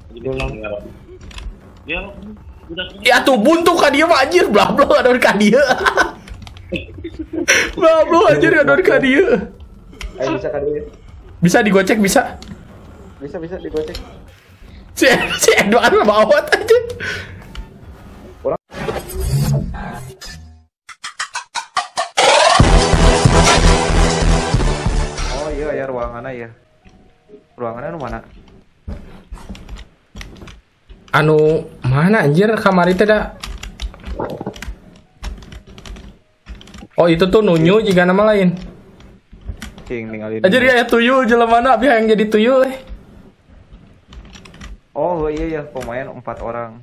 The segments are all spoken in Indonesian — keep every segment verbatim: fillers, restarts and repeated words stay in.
Ya, Ya tuh buntu ka dia mah anjir, blablo adon ka dia. Blablo anjir adon ka dia. Ayo bisa kan dulu. Bisa digocek bisa. Bisa bisa digocek. Si si Edward mah bawat aja. Orang Oh iya ya ruangannya ya. Ruangannya nu mana? Anu mana anjir kamar itu dah. Oh itu tuh nunyu jika nama lain. Cing ninggalin. Anjir ya tuyul jelema mana abi yang jadi tuyul eh. Oh iya ya pemain empat orang.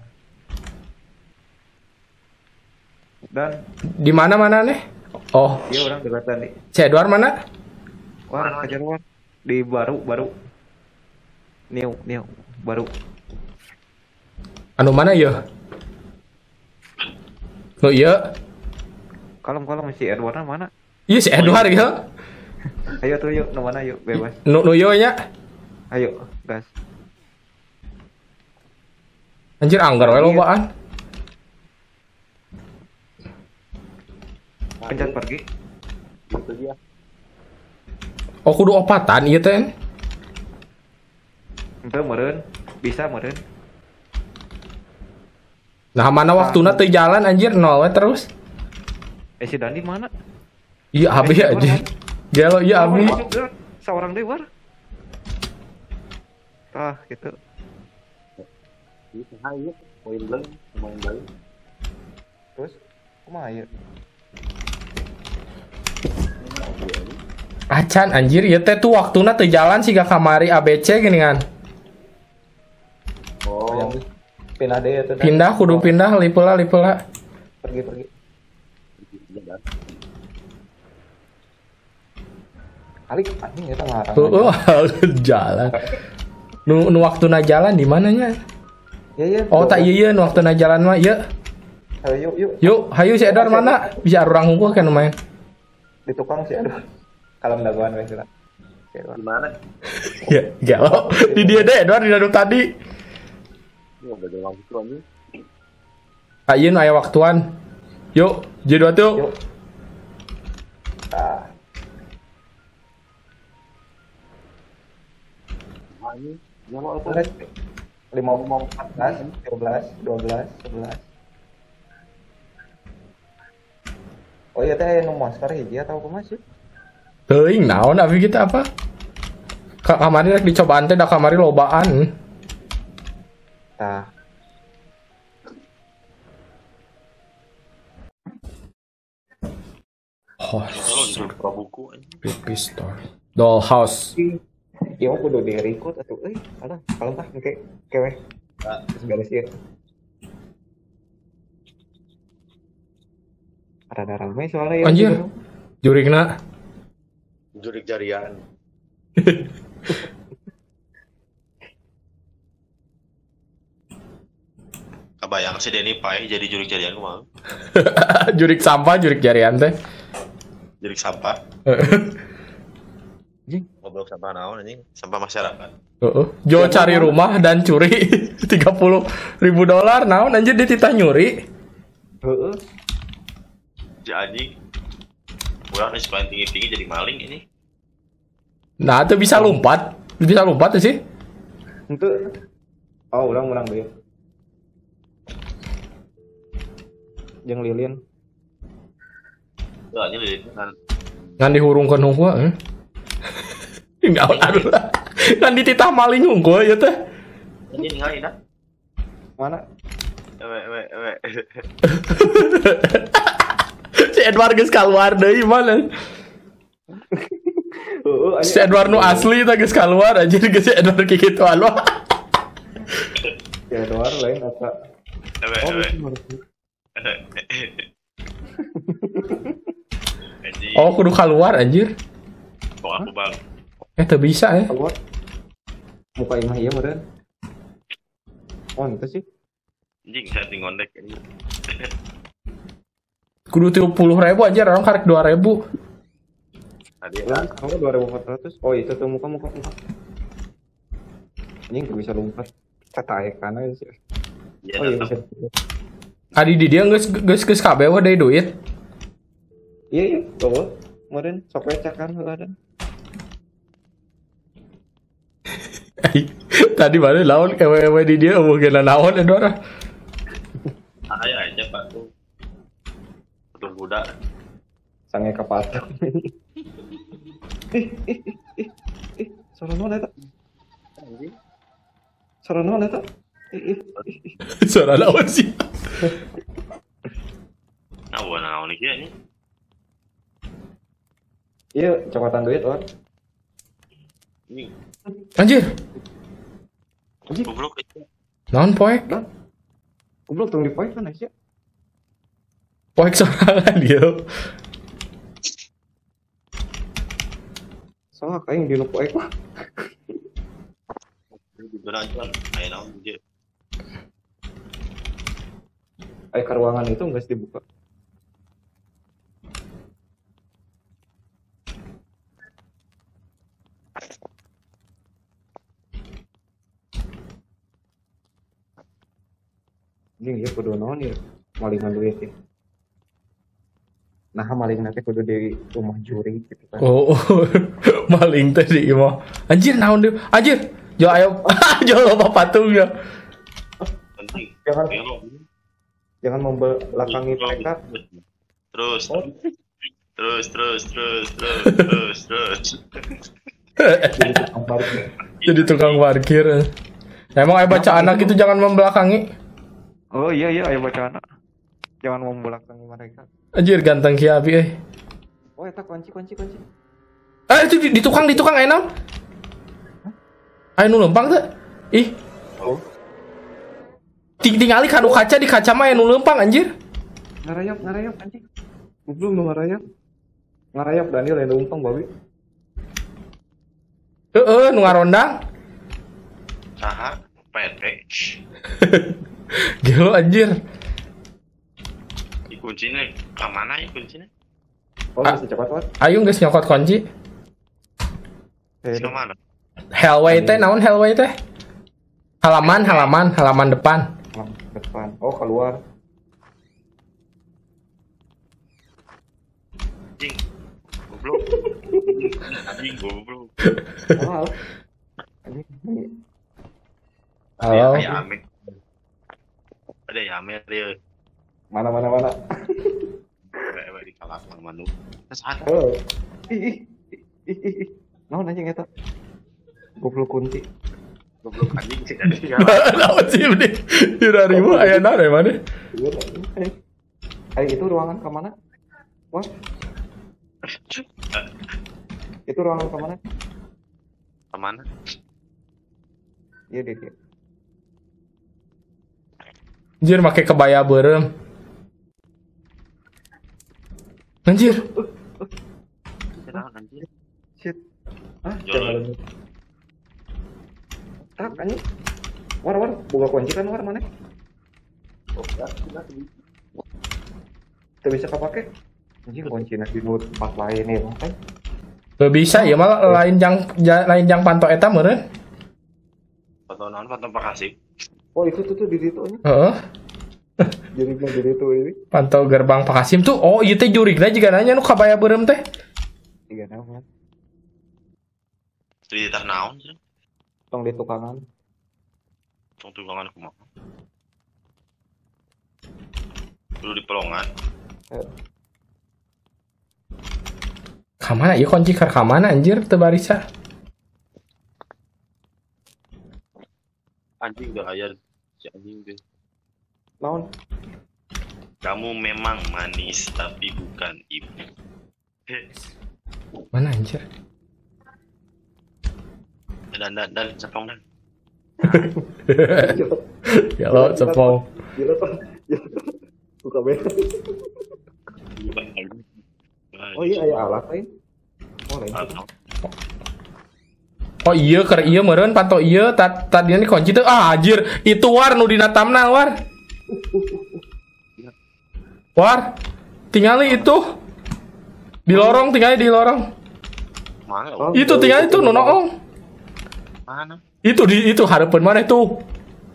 Dan Di mana mana nih? Oh, dia orang dekatan nih. si Edward mana? Wah kejar Wan. Di baru baru. New new baru. Anu mana ya? Nu iya. Kalem kalem si Edwardnya mana? Iya si Edward ya. Ayo tuh yuk, nu mana yuk bebas. Nu nu iya nya. Ayo gas. Anjir anggar we lobaan. Pencet pergi. itu dia. Oh kudu opatan ieu teh. Ente meureun, bisa meureun. Nah mana waktuna teu jalan anjir nol we terus. Eh si Dandi mana? Iya abi Eh, anjir. Gelo iya abi. Seorang dewa. Ah gitu. Itu hai poin blank, main blank. Terus kumaha ieu? Acan anjir ieu teh tuh waktuna teu jalan sih ka kamari A B C gini kan. Oh, Pindah deh itu. Pindah kudu pindah lipeula lipeula. Pergi pergi. Alik anjing eta ngarang. Heeh jalan. Nu nu waktuna jalan di mananya? Ya ya. Oh tak ieu nu waktuna jalan mah ieu. Ayo yuk yuk. Yuk, hayu si Edward mana? Bisa orang hungkul kan main. Di tukang sih aduh. Kalau mendaguan wes lah. gimana? Ya, galau. Di dia deh Edward di daduk tadi. Ini udah dalam waktu aja. Ayeun aya waktuan. Yuk, jadi tuh. Yuk. Ah. Nah, ini nyawa apa? lima empat belas, tiga belas, dua belas, sebelas. Oh iya teh nu monster hiji atau apa masih? Teuing naon abi kita apa? Ka kamari rek dicobaan teh da kamari lobaan. Tah. Oh, Kalau disuruh pro buku aja. Pipi Store. Dollhouse. Ieu mah kudu di-record atuh euy. Alah, kalem tah engke kewe. Terus beres ieu. Ada rame soalnya ya. Anjir. Jurigna. Jurik jarian. Kebayang si Denny Pai jadi jurik jarian mah. Jurik sampah, jurik jarian teh. Jurik sampah. Ngobrol sampah naon anjing? Sampah masyarakat. Heeh. Jo cari rumah dan curi tiga puluh ribu dolar naon anjir dititah nyuri. Heeh. Jadi kurang nih sekolah tinggi-tinggi jadi maling ini. Nah, itu bisa lompat. Bisa lompat tuh sih. Itu oh, ulang-ulang deh. Jeung lilin. Tuh, ini lilin kan. Ngan dihurungkeun hungkul eh. Enggak aduh lah. Kan dititah maling hungkul ya teh. Ini ningali dah. Mana? Ewe ewe ewe. Si Edward geus kaluar deui mana? Heeh, Si Edward nu asli teh geus kaluar anjir geus si Edward kikituan wah. Ya doar lain apa? Ewe Oh, ewe. Anjing. Oh, kudu kaluar anjir. Kok aku bang? Eh, teu bisa eh. Keluar. Muka imah ieu meureun. Oh, itu sih. Anjing setting ngondek ini. Kudu tiga puluh ribu anjir orang karek dua ribu. Tadi Ya, kamu dua ribu empat ratus. Oh, itu tuh muka muka muka. Anjing gak bisa lompat. Tataekan aja sih. Iya, Oh iya tetap. bisa. Adi di dia geus geus geus kabeh we deui duit. Iya iya, bawa. Kemarin sok lecak kan ada. Tadi mana lawan ewe-ewe di dia mungkin naon itu orang. Ayo aja Pak tuh. Betul budak. Sange kapatah. Eh eh eh eh Sorono eta. Sorono eta. Eh eh Suara lawan sih. Nah, buat naon iki nya. Iya, cokotan duit Wan. Ini Anjir, goblok itu. naon poek? Goblok tong dipoek kan aja. Poek sorangan dia. Soalnya kayak di nu poek mah. Berajuan, ayo naon dia. Ayo ke ruangan itu nggak dibuka. Ini ya kudu naon ya malingan duit ya. Nah maling nanti kudu di rumah juri gitu kan. Oh, oh. Maling tadi mah. Anjir naon dia? Anjir, jo ayo, jo loba patung ya. Penting. Jangan Belok. jangan membelakangi mereka. Terus. Oh. Terus, terus, terus, terus, terus, terus. Jadi tukang parkir. Jadi tukang parkir. Emang ayo baca anak itu jangan membelakangi. Oh iya iya ayo baca anak. Jangan membelakangi mereka. Anjir ganteng ki abi eh. Oh eta kunci kunci kunci. Eh itu di, di tukang di tukang enam. Ayo nu lempang tuh. Ih, Oh ting tingali kanu kaca di kaca mah nu lempang anjir. ngarayap ngarayap anjing. Belum nu ngarayap. Ngarayap Daniel yang umpang babi. Heeh, nu ngarondang. Saha? P T. Gelo anjir. Di kuncinya ke mana ya kuncinya? Oh Ah. bisa cepat Wan. Ayo geus nyokot kunci. Eh, Ke mana? Hellway teh naon hellway teh? Halaman, halaman, halaman depan. Lam, depan. Oh keluar. Anjing. Goblok. Anjing goblok. Oh, anjing. Halo. Ada ya Amin. Ada ya Amin dia. Mana mana mana. Kayak di kalapang manu. Saha? Oh. Ih ih ih ih. ih. Naon anjing eta? Goblok kunti. Goblok anjing sih ada di Lawan sih ini. Dira ribu aya nare mana? Iya, eh. Eh, itu ruangan ke mana? Wah, itu ruangan ke mana? Kemana? Iya, deh, dia. Anjir make kebaya beureum. Anjir. Kenapa anjing? Shit. Ah, Jualan. jangan. Tak, anjing. War, war, buka kunci kan war mana? Oh, ya, sudah. Tidak bisa kepake. Anjing kunci nasi di tempat lain ya, kan? Teu bisa ya malah lain jang ja- lain jang panto eta meureun. Foto non foto Pakasih. Oh, itu tuh tuh di situ nih. Heeh. Jadi bilang di situ ini. Pantau gerbang Pak Kasim tuh. Oh, ieu teh jurigna jiga nanya nu kabaya beureum teh. Tiga nama. Di tah naon sih? Tong di tukangan. Tong tukangan kumaha? Dulu di pelongan. Eh, Kamana ieu kunci ka kamana anjir teu barisa. Anjing udah ayar si anjing deh. naon? Kamu memang manis tapi bukan ibu. Heh, Mana anjir? dan dan dan cepong dan. Ya lo cepong. Gila tuh. Buka beda. Oh iya, aya alat lain. Oh, lain. Oh iya keur ieu meureun panto ieu tad tadinya ni kunci teh ah anjir itu war nu dina tamna war. War. Tingali itu. Di lorong tingali di lorong. Mana? Oh, Itu tinggal itu nu noong. Mana? Itu di itu hareupeun maneh tuh.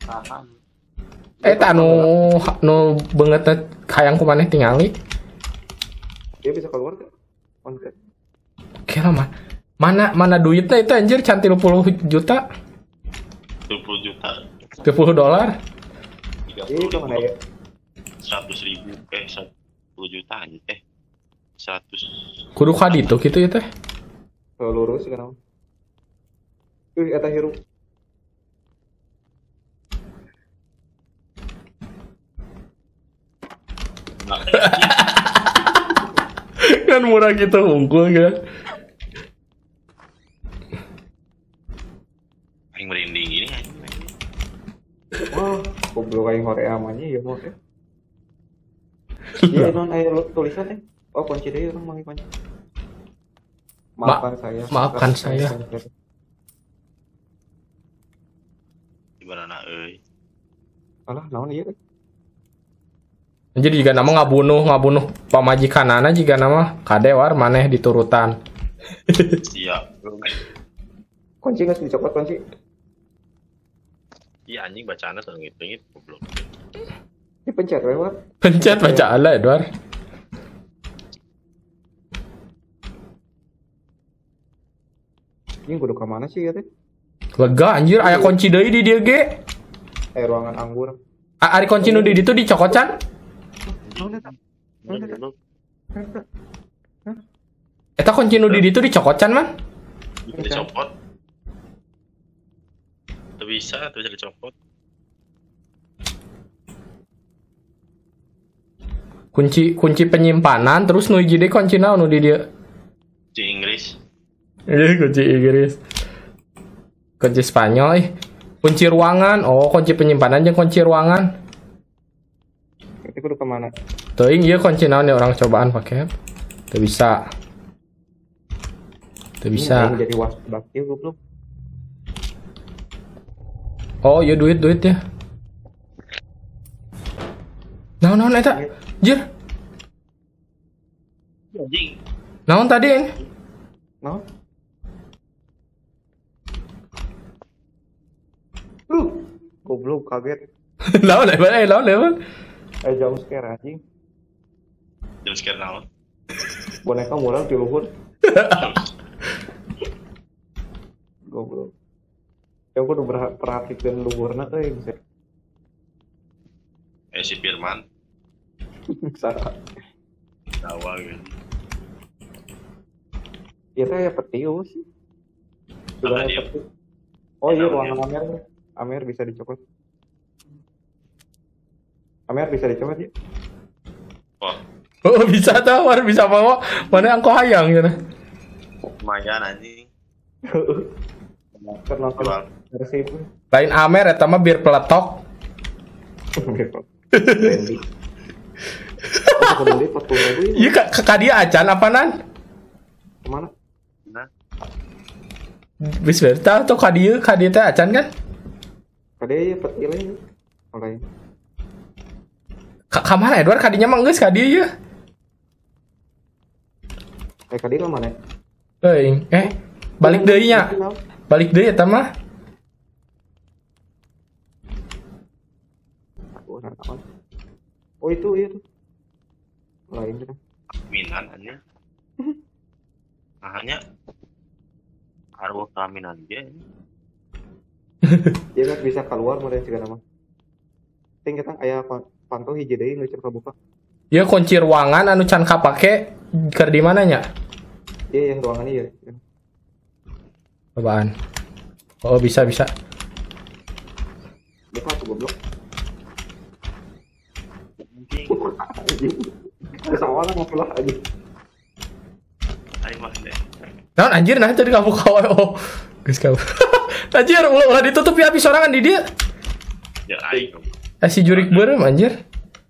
tahan. Eh tak nu nu banget hayang ku maneh tingali. Dia bisa keluar kan? Konten. Kira mah. Mana mana duitnya itu anjir can tiga puluh juta, dua puluh juta, tiga puluh dolar. tiga Iya, itu mana ya? seratus ribu, eh sepuluh juta aja, eh seratus. Kudu ka ditu kitu ya teh. Kalau lurus kan. Tuh, eta hirup. Nah, Kan murah gitu unggul kan. yang merinding ini aja. Wah, goblok kayak Korea amanya ya mau ya. Iya, non aya tulisannya. Oh, kunci deh orang mau kunci. Maafkan saya. maafkan saya. Gimana nak, euy? Alah, naon ieu? Jadi jika nama ngabunuh ngabunuh pamajikanana jika nama kadewar maneh diturutan. Siap. Kunci nggak dicopot kunci? Iya anjing bacaannya sengit-sengit goblok. Dipencet lewat. Pencet baca Allah Edward. Ini kudu ke mana sih ya teh? Lega anjir aya kunci deui di dieu ge. Eh, ruangan anggur. A- Ari kunci nu di ditu dicokocan. Naon eta? Goblok. Eta kunci nu di ditu dicokocan man. Bisa dicopot. Tuh bisa, tuh bisa dicopot. Kunci kunci penyimpanan terus nu hiji deui kunci naon nu di dieu. Di Inggris. Iya kunci Inggris. Kunci Spanyol ih. Kunci ruangan. Oh, kunci penyimpanan jeung kunci ruangan. Itu kudu ke mana? Teuing ieu kunci naon ya orang cobaan pakai. Teu bisa. Teu bisa. Ini jadi waspada kieu goblok. Oh, iya duit duit ya. Naon naon eta? Jir. Anjing. Naon tadi ini? Naon? Uh, goblok kaget. Naon level eh naon level. Eh, jam scare anjing. Jam scare naon? Boneka murah di luhur. Goblok. Ya aku udah perhatikan luhurna euy bisa. Eh si Firman. Salah. Tawa gitu. Ya teh ya petius. Apa Sudah dia? peti. Oh iya, Tahu ruangan Amer. Amer bisa dicopot. Amer bisa dicopot ya? Wah, Oh, bisa tau, war bisa bawa. Mana angko hayang gitu. lumayan anjing. Karena Jual. versi itu. Lain Amer eta mah bir peletok. Brandy. Aku beli empat puluh ribu ini. Iya ka ka dia acan apaanan? Kemana? Nah, Bis berta tuh ka dieu, ka dieu teh acan kan? Kade ya peti lain. Oleh. Ka, ka mana Edward kadinya mah geus ka dieu ya. Eh kade ke mana? Euy, eh balik deui nya. Balik deui eta mah. Oh, naon? Oh itu itu. Lain itu. minan anjing. Hanya arwah kaminan dia. Dia nggak bisa keluar meureun cigana mah. Ting kita aya pantau hiji deui nu cenah kabuka. Ya kunci ruangan anu can kapake keur di mana nya? Iya yang ruangan ieu. Apaan? Oh, bisa bisa. Buka tuh goblok. Anjing. Kesawalan ngapalah aja. Ayo mah deh. Naon anjir nah tadi kamu kawan oh. Geus kau. Anjir ulah ulah ditutup ya habis sorangan di dia. Ya aing. Eh si jurik beureum anjir.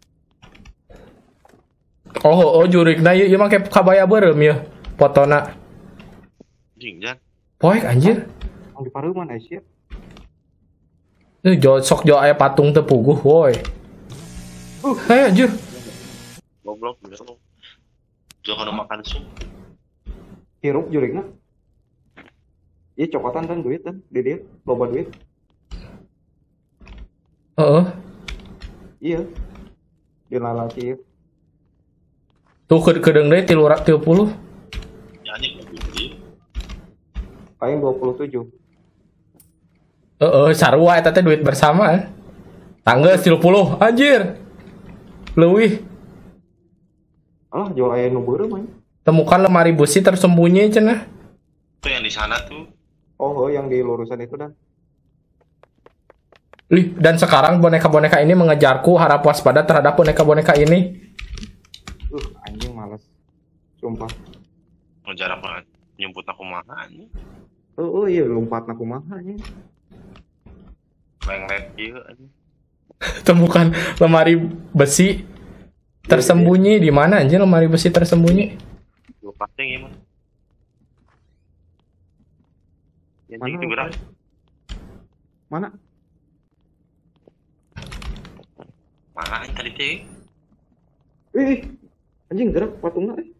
Oh, oh jurik na ieu ieu make kabaya beureum ya fotona. Anjing jan. Poek anjir. Ang di pareuman Aisyah. Ini jo sok jo aya patung teu puguh woi. Uh, hey anjir. Goblok gitu. Jangan makan sup. Hirup jurigna. Iya cokotan kan duit kan di dia loba duit. Heeh. Iya. Di lalaki. Tuh ke kedeng deui tilu tilu puluh. Ya anjing beli. Paling dua puluh tujuh. Heeh, sarua eta teh duit bersama. Eh. Tangga tilu puluh anjir. Leuwih. Alah jual aya nu beureum mah. Temukan lemari besi tersembunyi cenah. Itu yang di sana tuh. Oh, oh, yang di lurusan itu dan. Lih, dan sekarang boneka-boneka ini mengejarku, harap waspada terhadap boneka-boneka ini. Uh, anjing males. Sumpah. Ngejar apa? Nyemput aku mana anjing. Oh, oh iya lompat aku mah anjing. Lenglet ieu anjing. Temukan lemari besi tersembunyi di mana anjir lemari besi tersembunyi? Dua pasang ya man. Ya Mana? itu gerak. Mana? Mana yang tadi teh? Ih, anjing gerak patungna eh.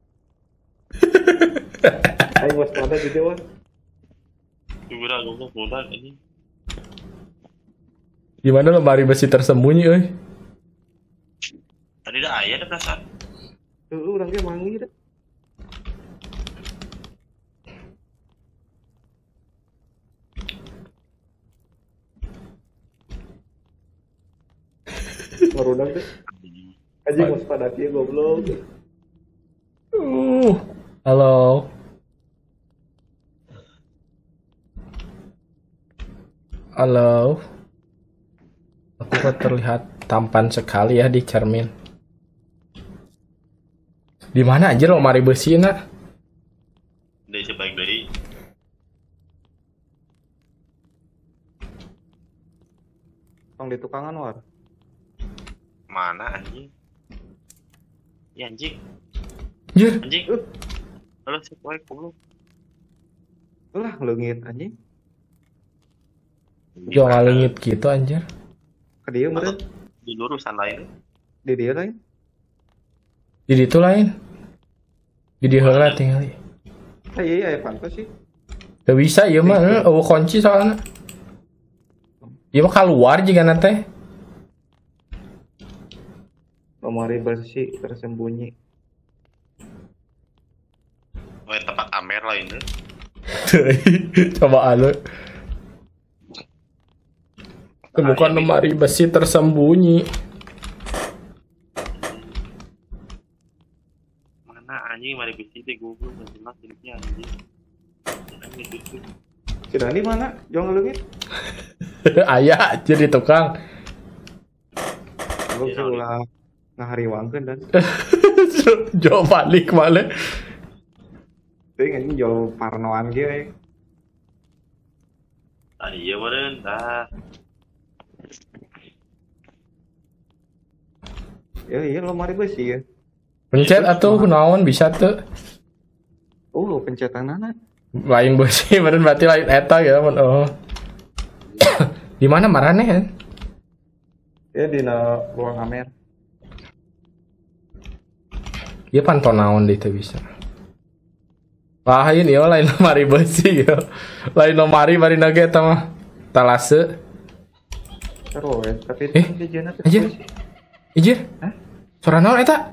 Ayo waspada di dewa. Itu gerak goblok bodak anjing. Di mana lemari besi tersembunyi euy? Tadi dah aya ada perasaan. Tuh urang ge manggih dah. Barudak deh. Anjing waspada kieu goblok. Uh, halo. Halo. Aku kok terlihat tampan sekali ya di cermin. Di mana anjir lemari besi nak? Dari sebaik dari Tong di tukangan war. mana anjing? Ya anjing, Anjir, anjing. Uh. Halo sih poe goblok. Lah leungit anjing. jangan lengit gitu anjir. Ka dieu meureun. Di lurusan lain. Di dieu lain. Di ditu lain. Di dieu heula tinggal. Ah iya iya pantas sih. Gak bisa ieu mah, eueuh kunci soalna. Ieu mah keluar juga teh. Lemari bersih tersembunyi. Oh, tempat Amer lain tuh. Coba anu. Temukan lemari besi tersembunyi. Mana anjing mari besi teh goblok dan jelas hidupnya anjing. Anjing itu. Si Dani mana? Jangan leungit. Aya aja di tukang. Lu sih ulah ngahariwangkeun dan. Jauh balik malah. Teuing anjing jauh parnoan ge we. Tadi ya meureun tah. Ya iya lemari besi ya. Pencet atuh naon bisa tuh. Oh, pencetanana. Lain besi, meureun berarti lain eta ya mun oh. Di mana marane kan? Ya di ruang Amer. Ieu pantau naon deui teh bisa. Lain ieu lain lemari besi ya. Lain lemari bari nage eta mah. Talase. Terus, tapi Eh, di jeuna teh anjir. besi. Ijir. Hah? Suara naon eta?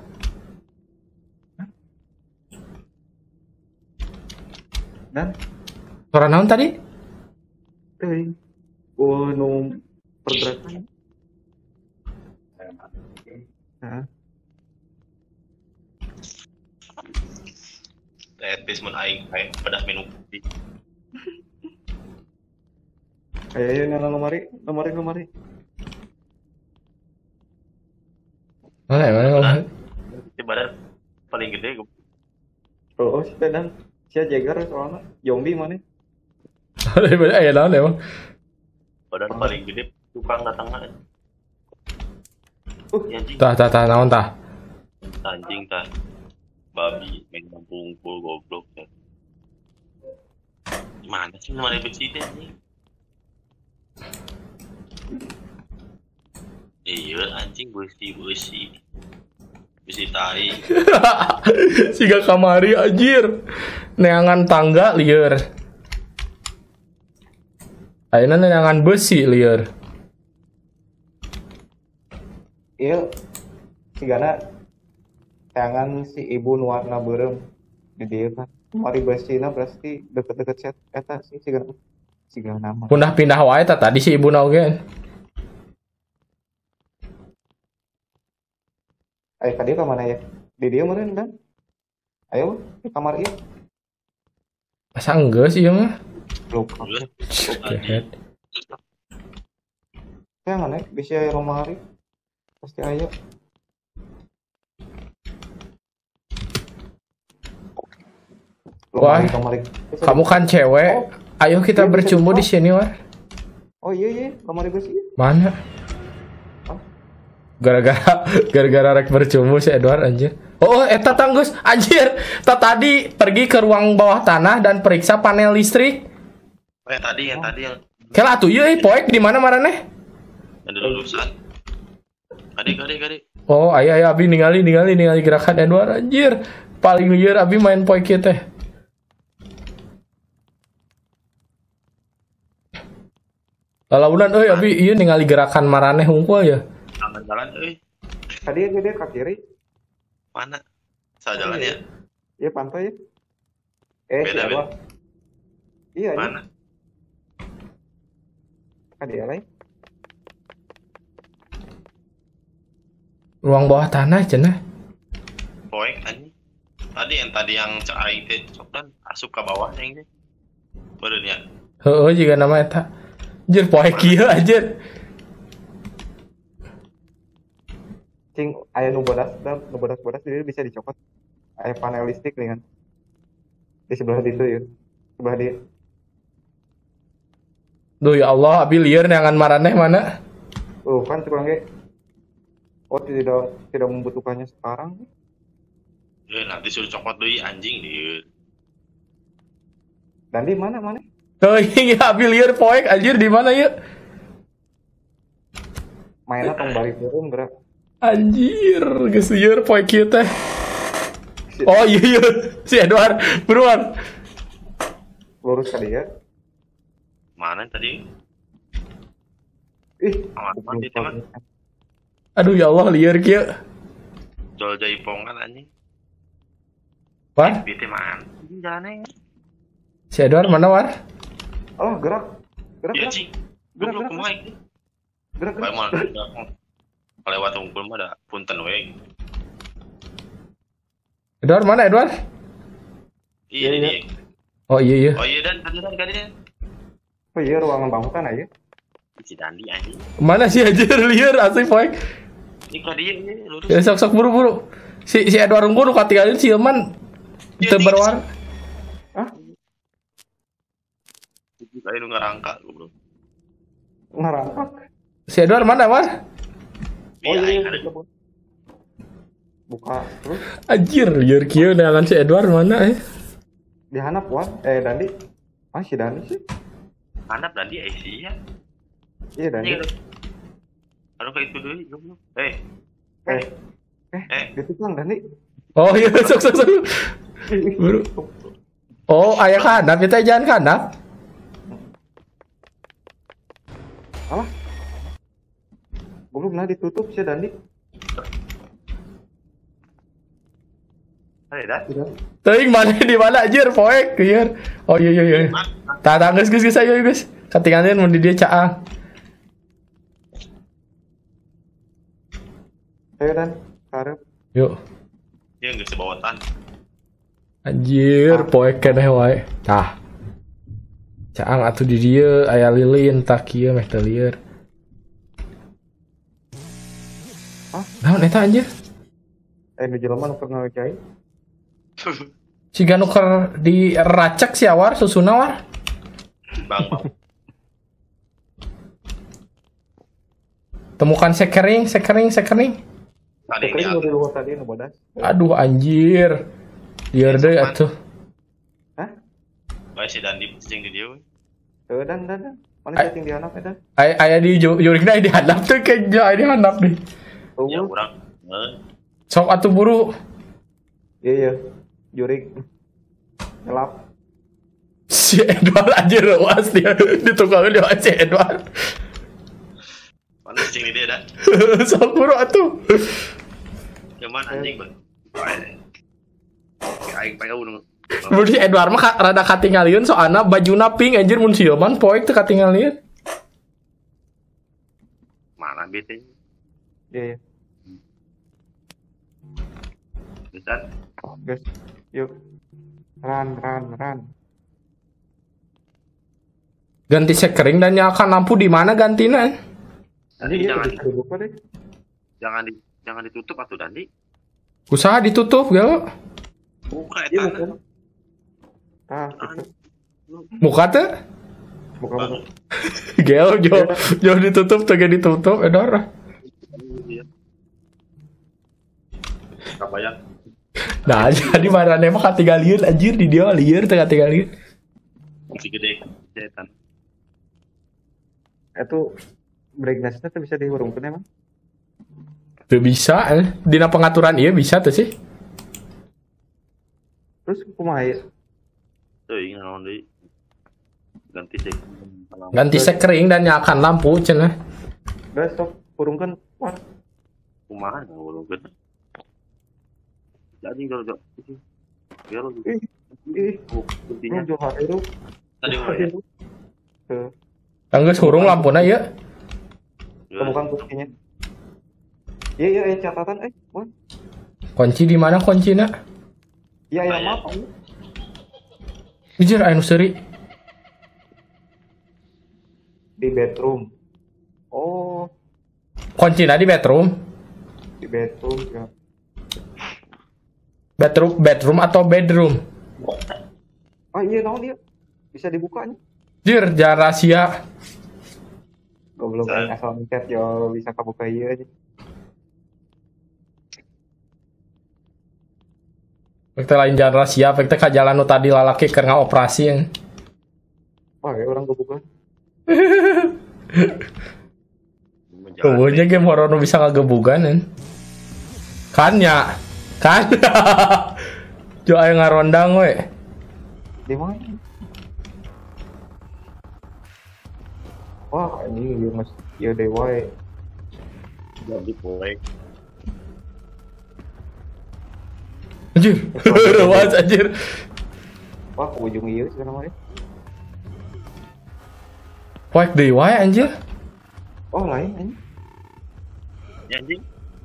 Dan Suara naon tadi? teuing. Oh, nu pergerakan. Heeh. At least mun aing kayak pedas minum kopi. Ayo ayo lemari, lemari lemari. Mana mana mana. Itu badan paling gede goblok. Oh, oh si dan si Jager soalnya zombie mana? Ada mana aya naon emang. Badan paling gede tukang datangna. Uh, Ya anjing, Tah tah tah naon tah. anjing tah. Babi main ngumpul goblok ya. Gimana sih mana besi teh anjing? Iya anjing besi besi besi tai. Siga kamari anjir. Neangan tangga lieur. Ayeuna neangan besi lieur. Iya, si Gana tangan si ibu nuarna berem di dia kan. Mari bersina pasti deket-deket set eta sih si Gana. Si Gana mah. Pundah pindah wae ta tadi si ibu oge. Ayo ka dia ke mana ya? Di dia meureun dan. Ayo ke kamar ieu. Masa enggak sih ya mah? Lupa. Kehet. Ya mana bisa aya lemari. Pasti aya. Wah, Lemari, lemari. kamu kan cewek. Ayo kita Iya, bisa bercumbu di dibawa. sini, War. Oh iya iya, lemari besi. Mana? Hah? Gara-gara gara-gara rek bercumbu si Edward anjir. Oh, eta tanggus anjir. Ta tadi pergi ke ruang bawah tanah dan periksa panel listrik. Oh, yang tadi, yang tadi yang Kela atuh ieu poek di mana maraneh? ada lulusan. Adik, adik, adik. Oh, aya aya abi ningali ningali ningali gerakan Edward anjir. Paling lieur abi main poek kieu teh. Lalaunan euy abi ieu ningali gerakan maraneh hungkul ya. Jalan-jalan, euy. Tadi aja dia ke kiri. Mana? Saya jalan ya. Iya pantai ya. Eh, Beda, siapa? Iya, ini. Mana? Kan dia lain. Ruang bawah tanah cenah. Poek anjing. Tadi yang tadi yang cek aing teh sok dan asup ke bawah yang teh. Beureun ya. Heeh juga nama eta. Anjir poek kieu anjir. Cing aya nu bodas, dan nu bodas-bodas dia bisa dicopot. Aya panel listrik nih kan. Di sebelah itu ya. Sebelah dia. Duh ya Allah, abi lieur neangan maraneh mana? Oh, kan tukang ge. Oh, tidak tidak membutuhkannya sekarang. Eh, nanti suruh cokot deui anjing dieu. Dan di mana mana? Teuing ya abi lieur poek anjir di mana ya? Mainnya tong balik turun gerak. Anjir, geus lieur poek kieu teh. Oh iya iya, si Edward, buruan. Lurus ke dia. Mana tadi? Ih, Aman, mati teman. Aduh ya Allah lieur kieu. Jol jaipongan anjing. War, Bi teh mana? Ini jalannya. si Edward mana war? oh gerak. Gerak, Iya, gerak. cing. Gerak, Goblok gerak. kumaha ini? Gerak, Bae gerak. mah gerak. Kalewat unggul mah da punten we. Edward mana Edward? Iya, Iya, ini. Oh iya iya. Oh iya dan tadi dan tadi dan. Oh iya, ruangan bangunan aja. Si Dandi anjing. Mana sih anjir lieur asli poek. Ini ka dia ini lurus. Ya sok sok buru buru. Si si Edward unggul nu katinggalin si Eman teu berwar. Hah? Kayak nu ngarangka goblok. Ngerangkak. Si Edward mana war? Oh Iya, iya, ada. iya. Buka terus Anjir lieur kieu neangan si Edward mana eh? dihanap wan. Eh Dandi. Ah si Dandi sih. Hanap Dandi eh sih ya. Iya Dandi. Iya. Aduh kayak itu dulu goblok. Eh, Eh, eh, eh. gitu kan Dandi. Oh iya sok sok sok. Buru. Oh aya kanap kita jangan kanap. Alah. Goblok nah ditutup si Dandi. Ada dah. Iya. Teuing mana di mana anjir poek lieur. Oh iya iya iya. Tah tah geus geus geus ayo geus. Katingalin mun di dia caang. Ayo Dan, karep. Yuk. Dia nggak sebawatan. Anjir poek keneh wae. Tah. Caang atuh di dieu aya lilin tah kieu meh teu lieur. Hah? Naon eta anjir? Eh nu jelema nu keur ngajai. Siga nuker di racek si awar susuna war. Bang, bang. Temukan sekering, sekering, sekering. Tadi Sekali ini nu di luar tadi nu bodas. Aduh anjir. Lieur deui atuh. Hah? bae si Dandi pusing di dia. we. Teu Dan Dan. Dan. Mana Ay- cacing dihanap ya Dan? Aya aya di ju- jurigna di handap teh kayaknya aya di handap nih. Ya Tunggu. kurang. Eh, Sok atuh buru. Iya iya. Jurik. Gelap. Si Edward anjir was dia di tukang dia si Edward. panas cing dia dah. Sok buru atuh. Cuman anjing bang. Aing pengen udah. Budi Edward mah ka- rada katingalieun soalna bajuna pink anjir mun sieuman poek teu katingalieun. Mana biasanya? Iya, iya. Bisa. Oh, guys. Yuk. Run, run, run. Ganti sekering dan nyalakan lampu di mana gantina? Dandi Iya, jangan bisa dibuka deh. jangan di jangan ditutup atuh Dandi. Usaha ditutup gal. Buka Iya, eta. bukan. Ah, gitu. Muka teh Buka, buka. gel jauh jauh ditutup teu ge ditutup edor. Iya. Kabayang. Nah, jadi marane mah katingalieun anjir di dia lieur teu katingalieun. Si gede setan. Itu brightness-nya tuh bisa dihurungkan emang? Teu bisa eh. Dina pengaturan ieu bisa tuh sih. Terus kumaha ya? Tuh ingin naon deui. Ganti sih. Ganti sekring dan nyalakan lampu cenah. Guys, stop. Hurungkan. Wah, Kumaha ngulung gede. Jadi kalau jauh. Biar lu. ih, ih. Oh, Lu intinya jual itu. tadi mulai. Tuh. Anggeus hurung lampuna ieu. Temukan kuncinya. Iya, iya, iya, catatan. Eh, wah. Kunci di mana kuncina? Iya, iya, Ayah. maaf. Anjir anu seuri. Di bedroom. Oh, Kuncina di bedroom. di bedroom. Ya. Bedroom bedroom atau bedroom? Ah, iya, tahu dia. Bisa dibukanya. Jir, jangan rahasia. Goblok Sa- aing asal mencet yo bisa kabuka ieu aja. Kita lain jangan rahasia, kita ka jalan nu tadi lalaki keur ngaoperasi. Wah, ya orang kebuka. Kemudian game horor nu bisa ngagebugan kan. Kan ya. Kan. Jo aya ngarondang we. Di mana? Wah, ini dia mas, ya dewa. ya. Jadi poek. Anjir. Rewas anjir. Wah, ke ujung ieu sebenarnya. Poek deui wae anjir. Oh, lain ini. Ya anjing.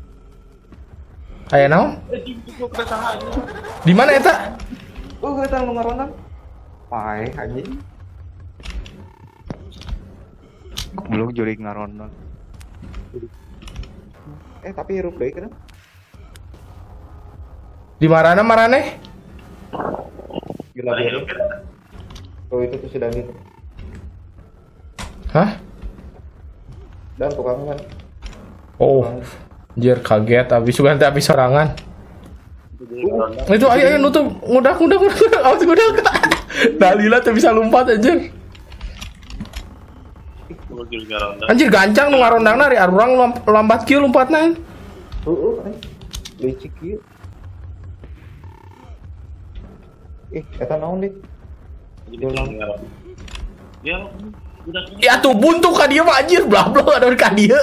Aya naon? Di mana eta? Oh, kita nu ngarondan. Pae anjing. Belum juri ngarondan. Eh, tapi hirup deui kan? Di marana marane? Gila Tadi dia. lu kira. Oh, itu tuh sudah gitu. Hah? Dan tukang kan. Oh. Anjir kaget abis ganti abis sorangan. Itu ayo ayo nutup ngudak ngudak ngudak awas ngudak. Dalila tuh bisa lompat anjir. Anjir gancang nu ngarondangna ari arurang lom- lambat kieu lompatna. Heeh, uh, licik ieu. Eh, eta naon deh? Ya, udah. Ya tuh buntu ka dieu mah anjir blablo ada ka dieu.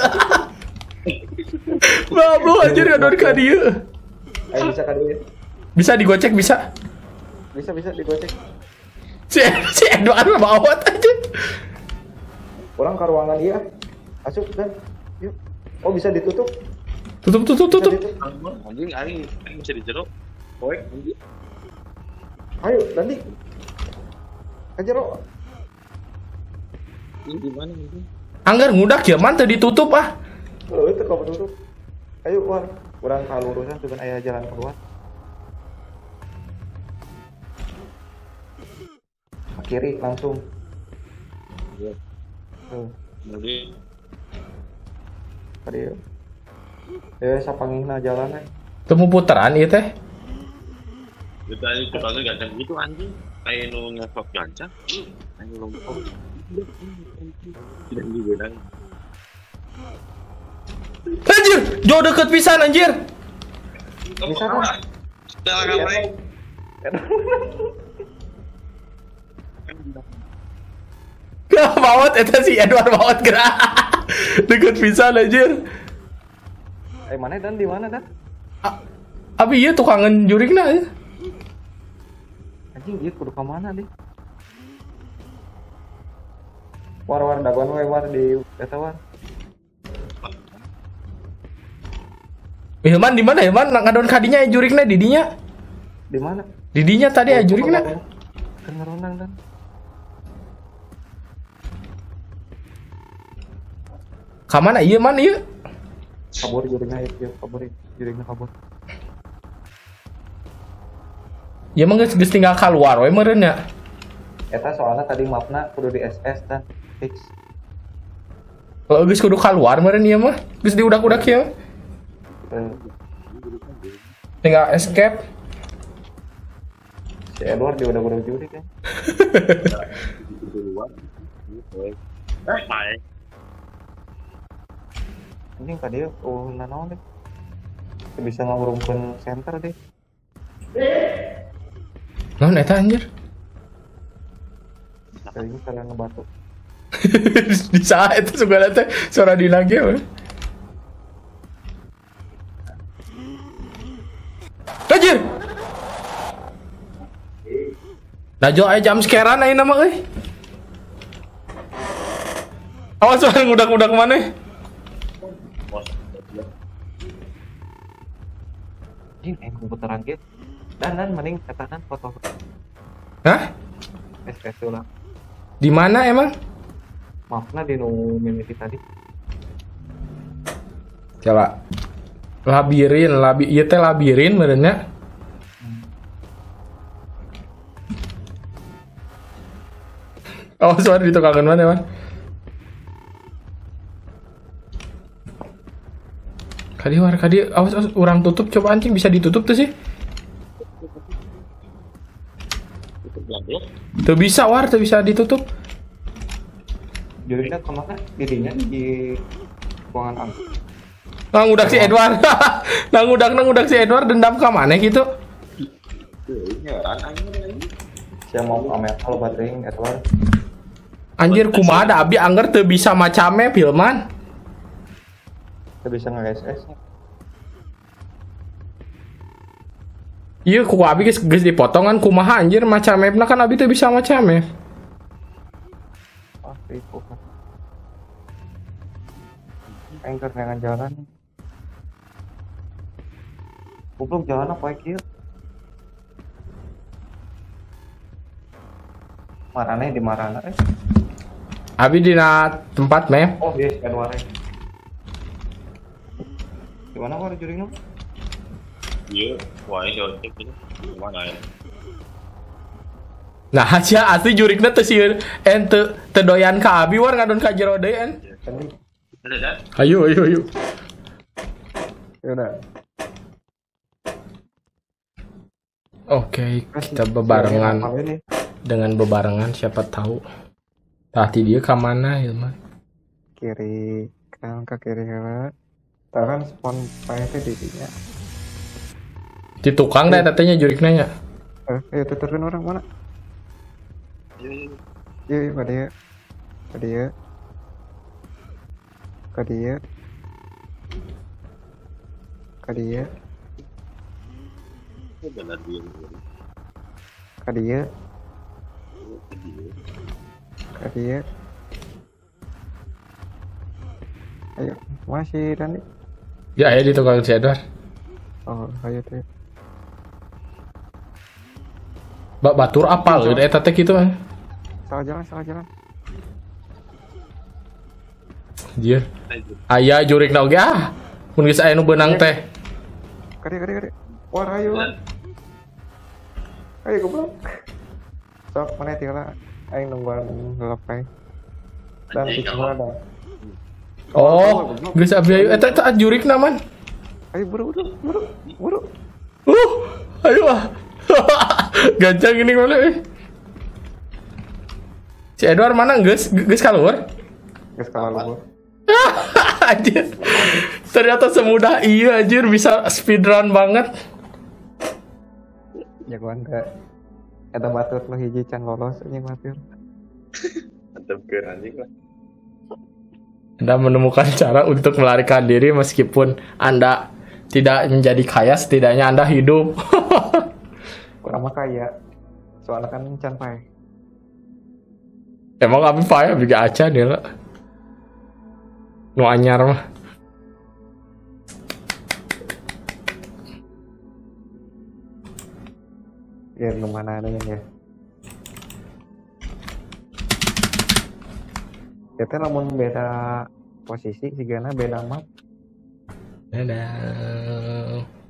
Blablo anjir ada ka dieu. Ayo bisa kado ya? Bisa digocek bisa. Bisa bisa digocek. Si si Edward mah bawat anjir. Orang ke ruangan dia. Masuk dan yuk. Oh, bisa ditutup. Tutup tutup Bisa tutup. ditutup. Anjing aing aing bisa dijero. Poek anjing. Ayo, nanti. Aja lo. Ini di mana anjing? Anggar ngudak ya man teu ditutup ah. Oh, itu kau tutup. Ayo, keluar. Kurang kalurusan dengan ayah jalan keluar. Ke kiri langsung. Iya. Tuh, Jadi tadi ya. Ya, sapangihna jalannya. Temu putaran ieu teh. kita ini tukangnya gancang gitu anjing. Kayak nu ngevlog gancang. Aing lompat. Tidak juga nang. Anjir, jauh deket pisan anjir. Bisa kan? Dah kamera. Gak bawat eta si Edward bawat gerak. Deket pisan anjir. Eh mana dan di mana dan? Abi iya tukangan jurikna ya. Anjing dia kudu ke mana deh? War-war dagon we war di eta war. Hilman di mana Hilman? Ngadon kadinya ya jurikna di dinya. Di mana? Di dinya tadi ya jurikna. Kan ngeronang dan. Ka mana ieu man ieu? Kabur jurikna ieu, kabur jurikna kabur. Ya mah geus geus tinggal keluar we meureun nya. Eta soalnya tadi mapna kudu di S S dan fix. Kalau geus kudu keluar meureun ieu mah. Geus diudak-udak ieu. Eh, Tinggal escape. si Edward dia udah udah jurik kan. Eh, baik. Anjing tadi oh nanaon deh. Bisa ngurungkeun center deh. Naon eta anjir? Tadi kalian ngebatu. Di saat itu segala teh suara dina ge we. Anjir. Najo aya jam scarean ayeuna mah euy. Awas suara ngudak-ngudak maneh. Anjing yang komputeran ge. Dan dan mending cetakan foto Hah? S S ulang. Di mana emang? Maafna di nu mimiti tadi. Coba. Labirin, labi ieu teh labirin meureun nya. Oh, suara ditukangan mana, Man? Kadi war kadi awas, awas urang tutup coba anjing bisa ditutup tuh sih. Tuh bisa war, tuh bisa ditutup. Juriknya kemana? Dirinya di ruangan angkut. Nang udak si Edward. Nang udak nang udak si Edward dendam ka maneh gitu. Saya mau pamer kalau baterai Edward. Anjir kumaha da abi angger teu bisa macame filman. Saya bisa nge-S S nya. Iya ku abi geus geus dipotongan kumaha anjir macamepna kan abi teu bisa macame. Pasti bukan. Anchor dengan jalan. Goblok jalan apa kieu? Marana di Marana eh. Abi dina tempat map. Oh, yes, Edward. Di mana war juriknya? Iya, wah ini ojek ini. Gimana ya? Nah, aja asli jurikna teu sieun en teu teu doyan ka abi war ngadon ka jero deui en. Ada dah. Ayo ayo ayo. Ya udah. Oke, kita bebarengan dengan bebarengan siapa tahu. Tadi dia ke mana Hilman? Kiri kan ke kiri heula. Tahan spawn pae teh di dinya. Di tukang dah tatanya jurikna nya. Eh, ayo tuturkeun orang mana? Iya, iya, pada ya. Pada ya. Pada ya. Pada ya. Pada ya. Pada ya. Ayo, masih Dani. Ya, ayo di tukang si Edward. Oh, ayo tuh. Bak batur apal gitu eta teh kitu. Salah jalan, salah jalan. Anjir. Aya jurikna oge ah. Mun geus aya nu beunang teh. Kade kade kade. War ayo. Ayo goblok. Sok mana tinggal aing nungguan lepai. Dan Anjing, fix apa? ada. Oh, geus abi ayo eta eta jurikna man. Ayo buru buru buru buru. Uh, ayo ah. Gancang ini mana eh. Si Edward mana geus geus kaluar? Geus kalah lu. Anjir. Ternyata semudah iya anjir bisa speedrun banget. Jagoan teh. Eta batur lu hiji can lolos anjing batur. Mantap ke anjing lah. Anda menemukan cara untuk melarikan diri meskipun Anda tidak menjadi kaya, setidaknya Anda hidup. Kurang mah kaya. Soalnya kan can pae. Emang kami payah bikin aja dia lah. Nu anyar mah. Ya kemana ada ya. Kita namun beda posisi, sigana beda map. Dadah.